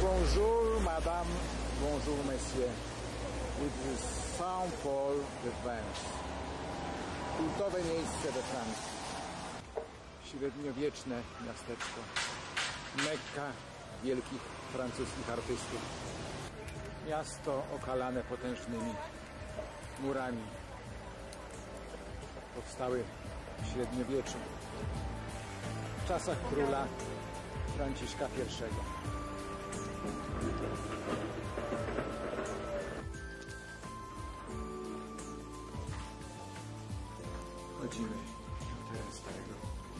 Bonjour, madame, bonjour, monsieur. With the Saint Paul de Vence. Kultowe miejsce we Francji. Średniowieczne miasteczko. Mekka wielkich francuskich artystów. Miasto okalane potężnymi murami. Powstały w średniowieczu. W czasach króla Franciszka I. Chodzimy do teren starego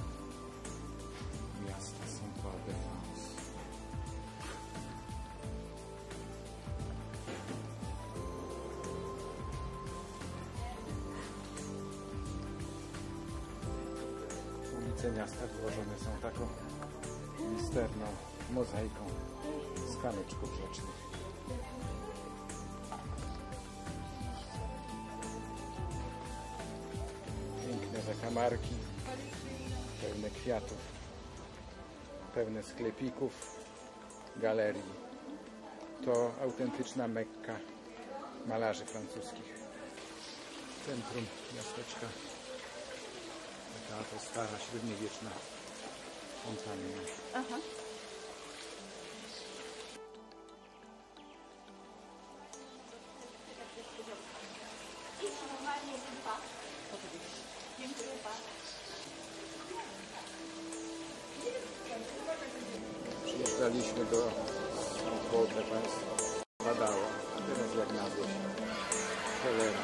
miasta Saint-Paul de France. Ulice miasta wyłożone są taką misterną mozaiką z kamyczków rzecznych. Piękne zakamarki, pełne kwiatów, pełne sklepików, galerii. To autentyczna Mekka malarzy francuskich. Centrum miasteczka. Taka to stara, średniowieczna fontanna. Aha. Przyjeżdżaliśmy do Saint-Paul de France. Padało. Teraz jak na złość. Cholera.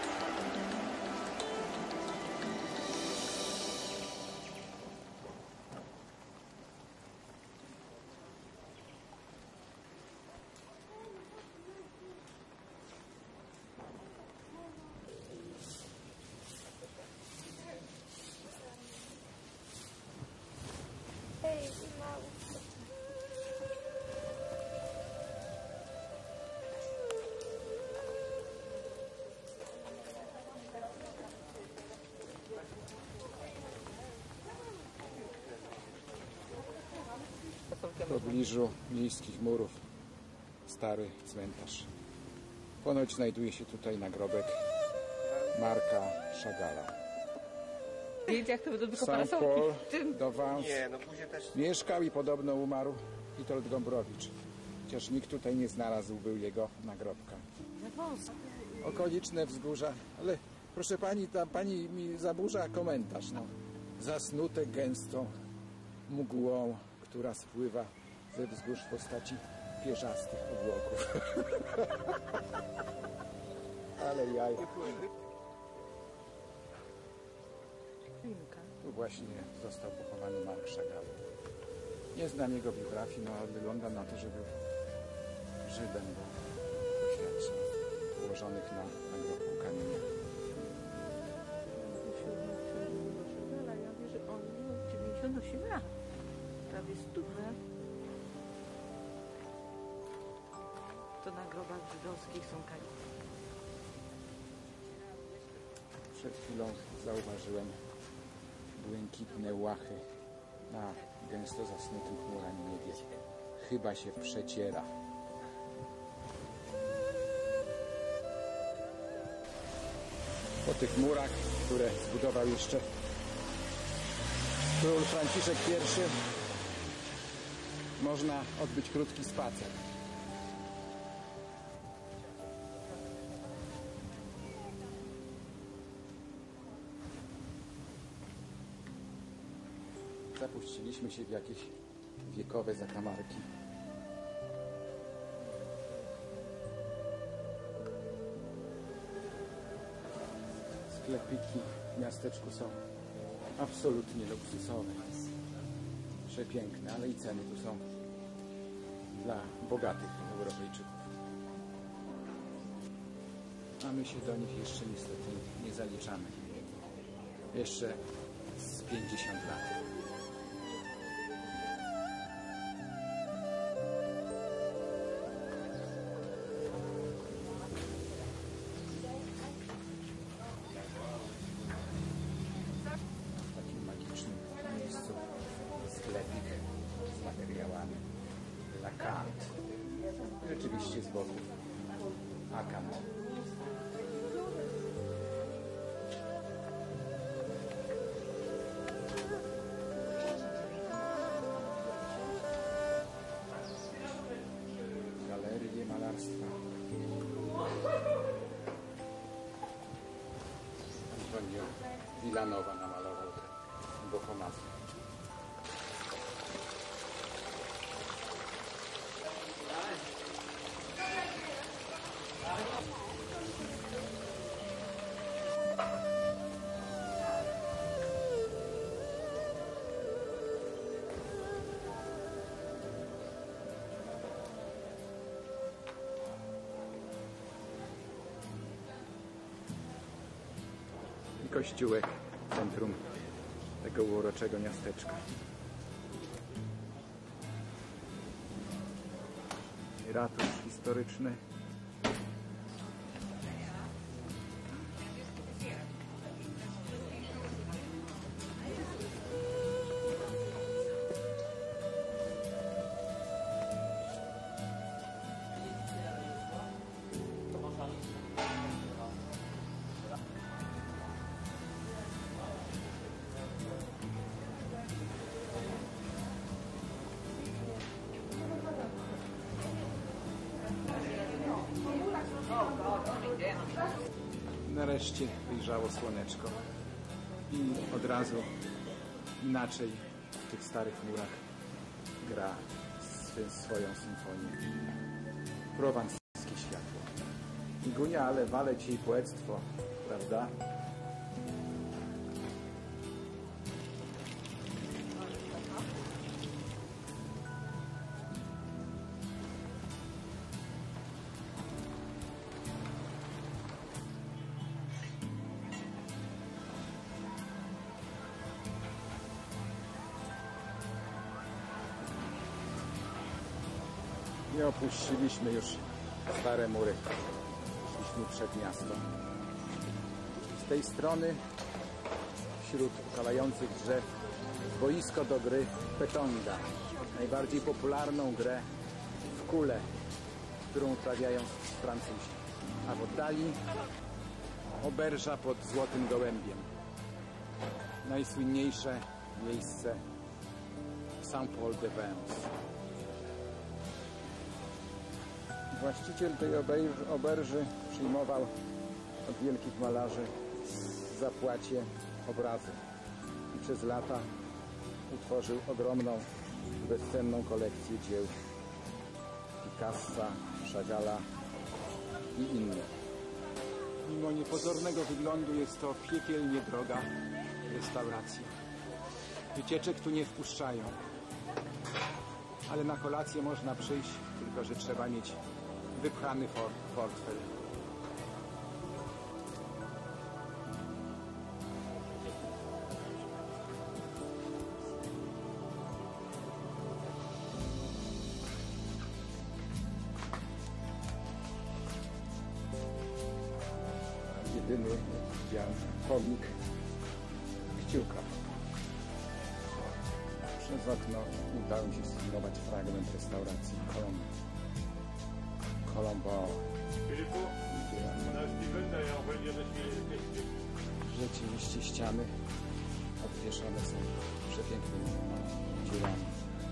Hej, mało. W pobliżu miejskich murów stary cmentarz. Ponoć znajduje się tutaj nagrobek Marka Chagalla. Jak to będą tylko Saint-Paul de France. Nie, no później też... Mieszkał i podobno umarł Witold Gombrowicz. Chociaż nikt tutaj nie znalazł był jego nagrobka. Okoliczne wzgórza, ale proszę pani, ta pani mi zaburza komentarz. No. Zasnute gęstą mgłą, która spływa ze wzgórz w postaci pierzastych obłoków. Ale jaj. Tu właśnie został pochowany Mark Chagall. Nie znam jego biografii, no ale wygląda na to, że był Żydem, bo poświadczeń ułożonych na nagrobku kamienia. Ja wiem, że on miał 98 lat. Prawie 100 lat. To na grobach żydowskich są kamienie. Przed chwilą zauważyłem błękitne łachy na gęsto zasnutym chmurami niebie. Chyba się przeciera. Po tych murach, które zbudował jeszcze król Franciszek I, można odbyć krótki spacer. Zapuściliśmy się w jakieś wiekowe zakamarki. Sklepiki w miasteczku są absolutnie luksusowe. Przepiękne, ale i ceny tu są dla bogatych Europejczyków. A my się do nich jeszcze niestety nie zaliczamy. Jeszcze z 50 lat. Sklepik z materiałami Lacan. zł. Akan. Galerie malarstwa. Antonio Villanova namalował te bohomazy. Kościółek w centrum tego uroczego miasteczka. Ratusz historyczny. Nareszcie wyjrzało słoneczko i od razu inaczej w tych starych murach gra swoją symfonię. Prowanskie światło. Igunia, ale wale dzisiaj poectwo, prawda? I opuściliśmy już stare mury. Szliśmy przed miasto. Z tej strony, wśród okalających drzew, boisko do gry petonga. Najbardziej popularną grę w kule, którą uprawiają Francuzi. A w oddali oberża pod Złotym Gołębiem. Najsłynniejsze miejsce Saint-Paul-de-Vence. Właściciel tej oberży przyjmował od wielkich malarzy w zapłacie obrazy i przez lata utworzył ogromną, bezcenną kolekcję dzieł Picassa, Chagalla i innych. Mimo niepozornego wyglądu jest to piekielnie droga restauracja. Wycieczek tu nie wpuszczają, ale na kolację można przyjść, tylko że trzeba mieć wypchany portfel. Jedyny widziałem pomnik kciuka. Przez okno udało mi się sfilmować fragment restauracji Colombo. Rzeczywiście ściany obwieszone są przepięknymi dziełami.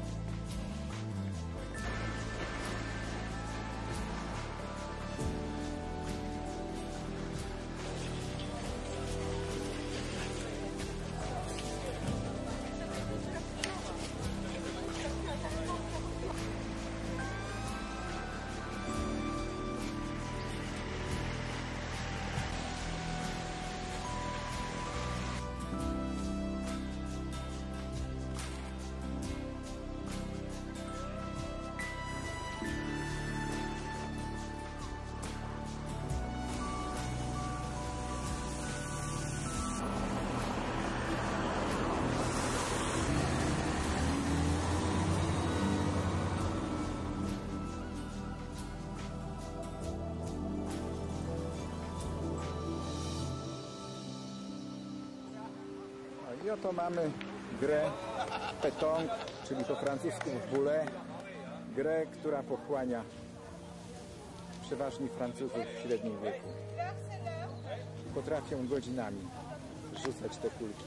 I oto mamy grę pétanque, czyli po francusku w boulet, grę, która pochłania przeważnie Francuzów w średnim wieku. Potrafią godzinami rzucać te kulki.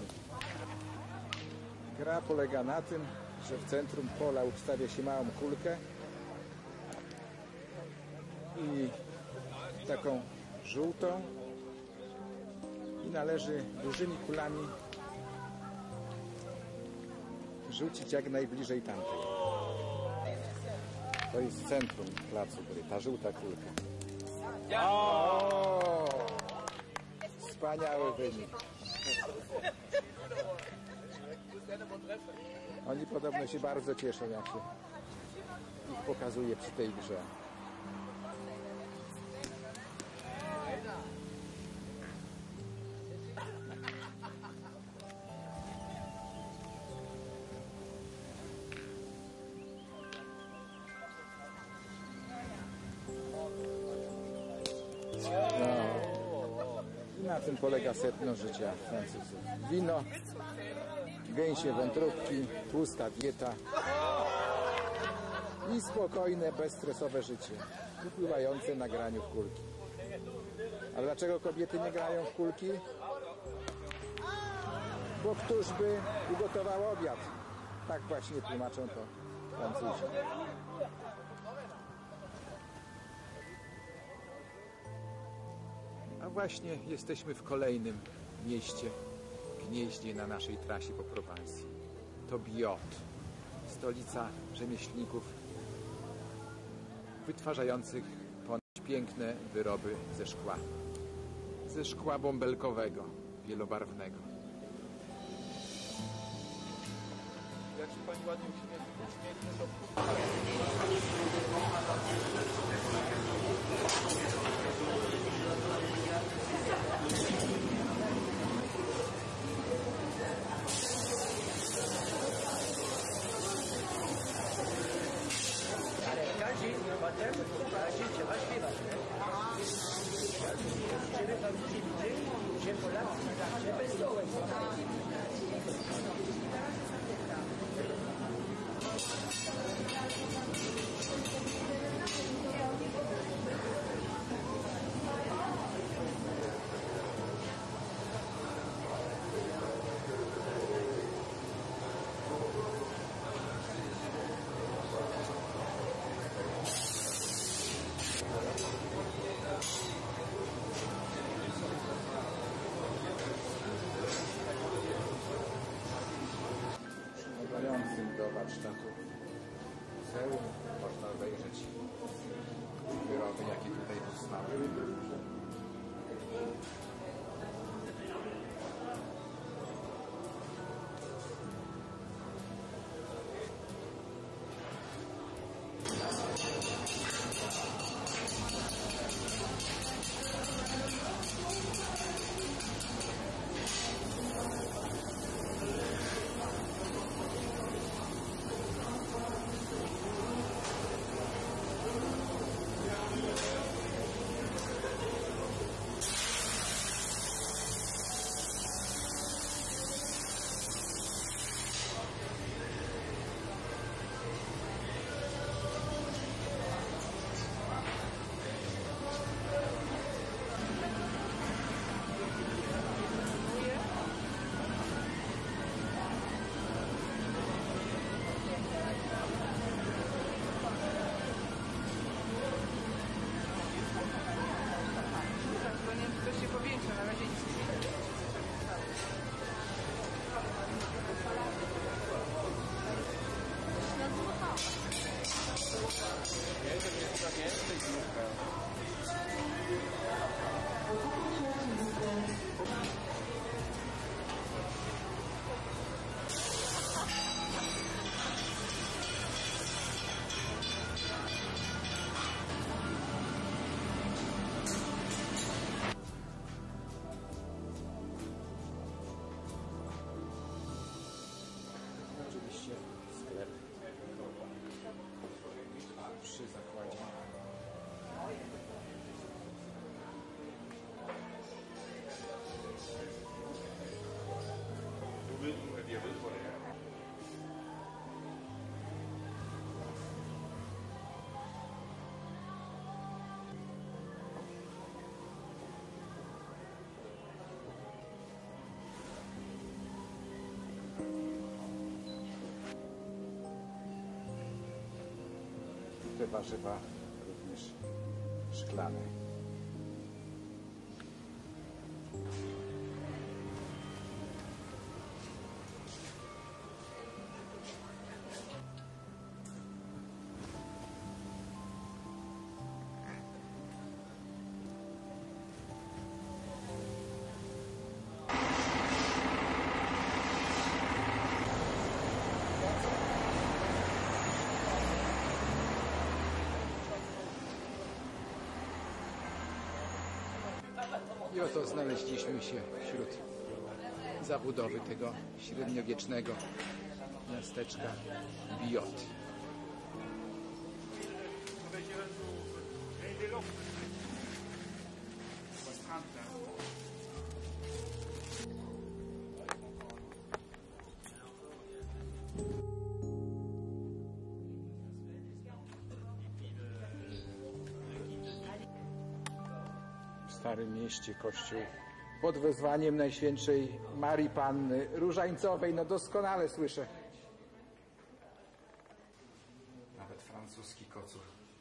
Gra polega na tym, że w centrum pola ustawia się małą kulkę i taką żółtą i należy dużymi kulami rzucić jak najbliżej tamtej. To jest centrum placu gry, ta żółta kulka. O! Wspaniały wynik. Oni podobno się bardzo cieszą, jak się ich pokazuje przy tej grze. I na tym polega sedno życia Francuzów. Wino, gęsie wątróbki, tłusta dieta i spokojne, bezstresowe życie, upływające na graniu w kulki. A dlaczego kobiety nie grają w kulki? Bo któż by ugotował obiad? Tak właśnie tłumaczą to Francuzi. A właśnie jesteśmy w kolejnym mieście, gnieździe na naszej trasie po Prowansji. To Biot, stolica rzemieślników wytwarzających ponoć piękne wyroby ze szkła bąbelkowego, wielobarwnego. Jak się pani ładnie uśmiechnie, to... Potem trzeba śpiewać, żeby pan widzieli, że Polacy zawsze wesołe są. Do warsztatu muzeum można obejrzeć wyroby, jakie tutaj powstały. te warzywa również szklane. I oto znaleźliśmy się wśród zabudowy tego średniowiecznego miasteczka Biot. W Starym Mieście kościół pod wezwaniem Najświętszej Marii Panny Różańcowej. No doskonale słyszę. Nawet francuski kocur.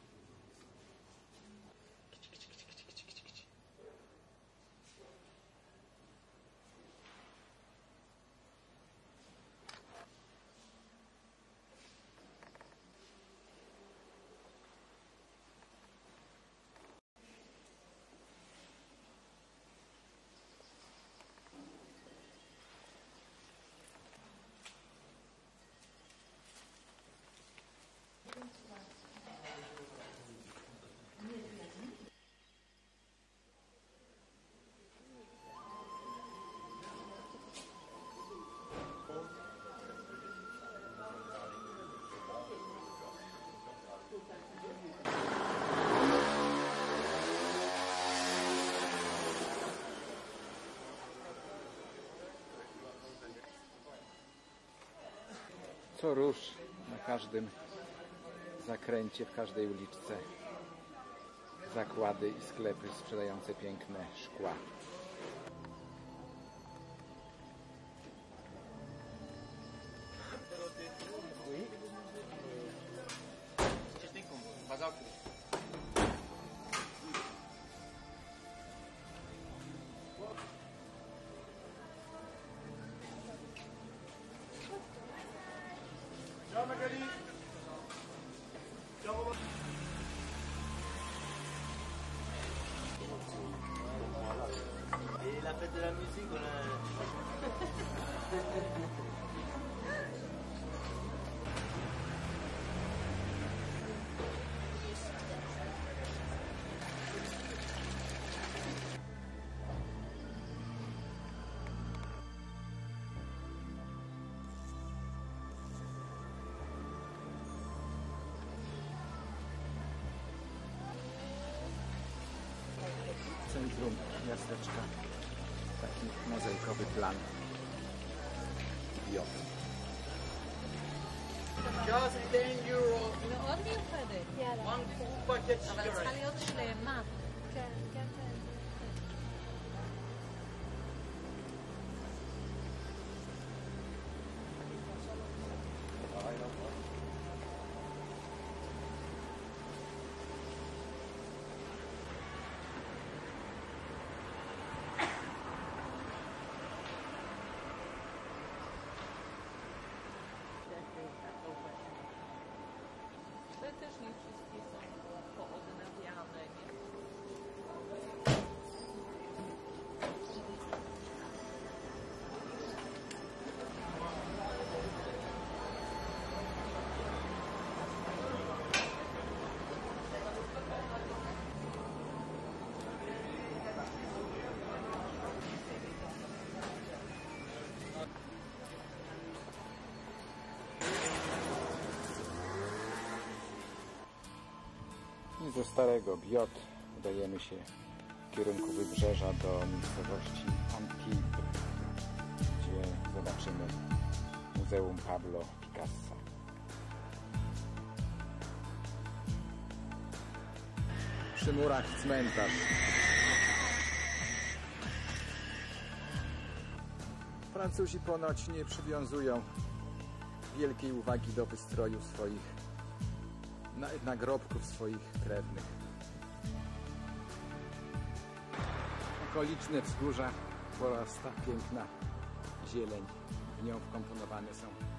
Co róż na każdym zakręcie, w każdej uliczce zakłady i sklepy sprzedające piękne szkła. Et la fête de la musique, on a... Centrum miasteczka. Taki mozaikowy plan. Biot. Just 10 euro. מאוד מיוחדת. One full packet אבל צריכה cigarette. להיות שלמה. כן, כן, כן. Ale też nie wszystkie są poodnawiane, nie? I ze starego Biot udajemy się w kierunku wybrzeża do miejscowości Antibes, gdzie zobaczymy Muzeum Pablo Picassa. Przy murach cmentarz. Francuzi ponoć nie przywiązują wielkiej uwagi do wystroju swoich nagrobków swoich krewnych. Okoliczne wzgórza porasta piękna zieleń. W nią wkomponowane są